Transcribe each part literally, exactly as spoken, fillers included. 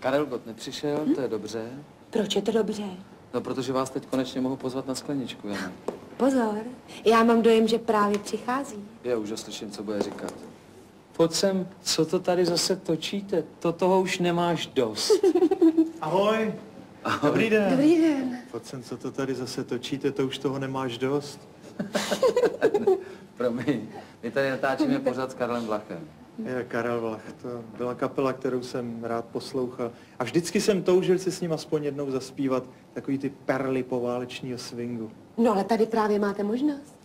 Karel Gott nepřišel, hm? To je dobře. Proč je to dobře? No, protože vás teď konečně mohu pozvat na skleničku, Jana. Pozor, já mám dojem, že právě přichází. Já už slyším, co bude říkat. Pojď sem, co to tady zase točíte? To toho už nemáš dost. Ahoj. Ahoj. Dobrý den. Dobrý den. Pojď sem, co to tady zase točíte, to už toho nemáš dost. Promiň, my tady natáčíme pořád s Karlem Vlachem. Je, Karel Vlach, to byla kapela, kterou jsem rád poslouchal. A vždycky jsem toužil si s ním aspoň jednou zaspívat takový ty perly poválečního swingu. No ale tady právě máte možnost.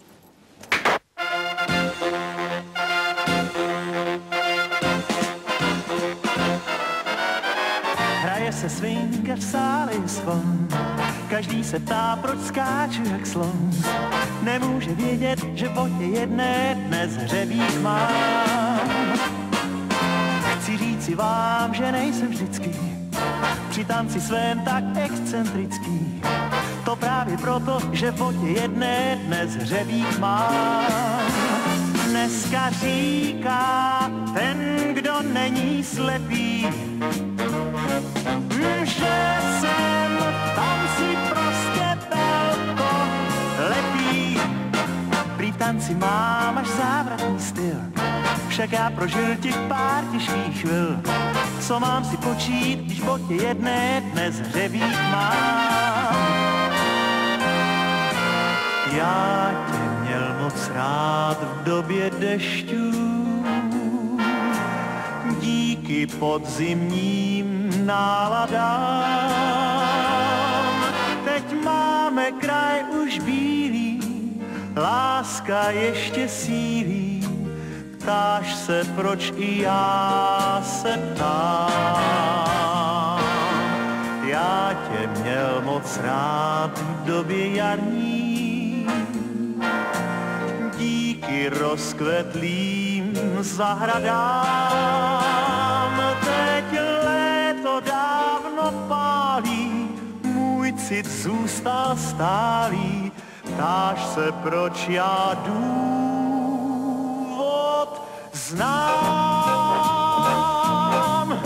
Hraje se swing a v sále je zvon. Každý se ptá, proč skáču jak slon. Nemůže vědět, že v botě jedné dnes hřebík mám. Chci říci vám, že nejsem vždycky při tanci svém tak excentrický. To právě proto, že v botě jedné dnes hřebík mám. Dneska říká ten, kdo není slepý, že jsem tam si prostě velko lepí. Prý v tanci mám až závratný styl, však já prožil těch pár těžkých chvil. Co mám si počít, když v botě jedné dnes hřebík mám? Já tě měl moc rád v době dešťů, díky podzimním náladám. Teď máme kraj už bílý, láska ještě sílí. Ptáš se, proč i já se ptám. Já tě měl moc rád v době jarní, díky rozkvetlým zahradám. Teď léto dávno pálí, můj cit zůstal stálý. Ptáš se, proč já důvod znám.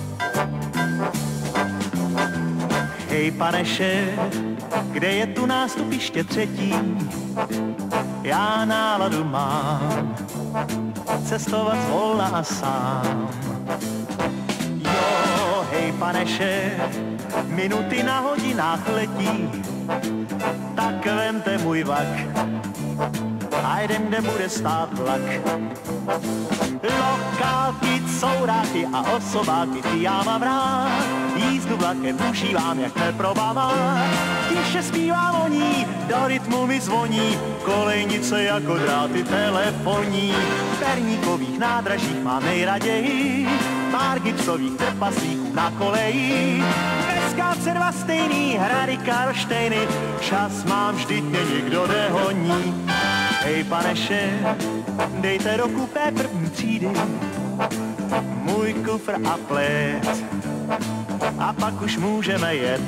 Hej, pane šéf, kde je tu nástupiště třetí? Já náladu mám cestovat zvolna a sám. Jo, hej, pane šéf, minuty na hodinách letí, tak vemte můj vak a jdem, kde bude stát vlak. Lokálky, couráky a osobáky, ty já mám rád, jízdu vlakem užívám, jak neprobává. Tiše zpívá voní, do rytmu mi zvoní, kolejnice jako dráty telefonní. V perníkových nádražích mám nejraději pár gipsových trpaslíků na koleji. Dneska dva stejný hrady Karlštejny, čas mám, vždyť mě nikdo nehoní. Hej, pane šéf, dejte do kupé první třídy můj kufr a plét a pak už můžeme jet.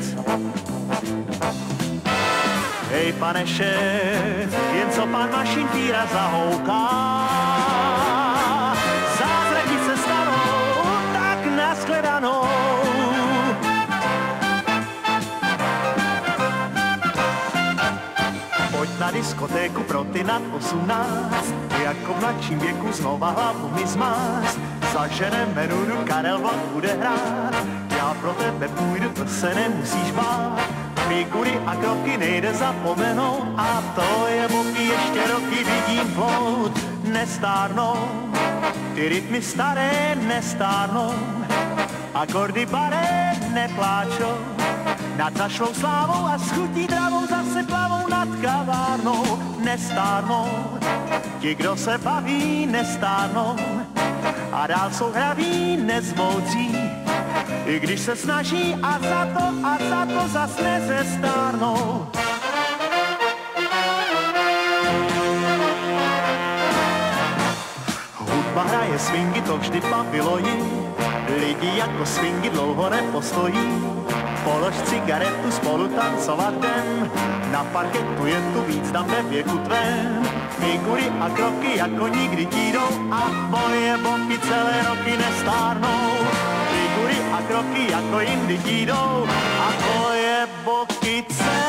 Hej, pane šéf, jen co pan mašinfíra zahouká, zázraky se stanou, tak nashledanou. Pojď na diskotéku pro ty nad osmnáct, jako v mladším věku znova hlavu mi zmást. Zaženeme nudu, Karel Vlach bude hrát, já pro tebe půjdu, to se nemusíš bát. Figury a kroky nejde zapomenout, a to je boky ještě roky vidím plout. Nestárnou, ty rytmy staré nestárnou, akordy baré nepláčou. Nad našou slávou a schutí dravou zase plavou nad kavárnou. Nestárnou, ti, kdo se baví, nestárnou, a dál jsou hraví, nezmoudří, i když se snaží a za to a za to zas nezestárnou. Hudba hraje swingy, to vždy v paviloji, lidi jako swingy dlouho nepostojí. Polož cigaretu, spolu tancovat jdem, na parketu je tu víc tam ve věku tvém. Figury a kroky jako nikdy ti jdou, a moje boky celé roky nestárnou. Figury a kroky kroky jako jindy dídou a to je Bokyce.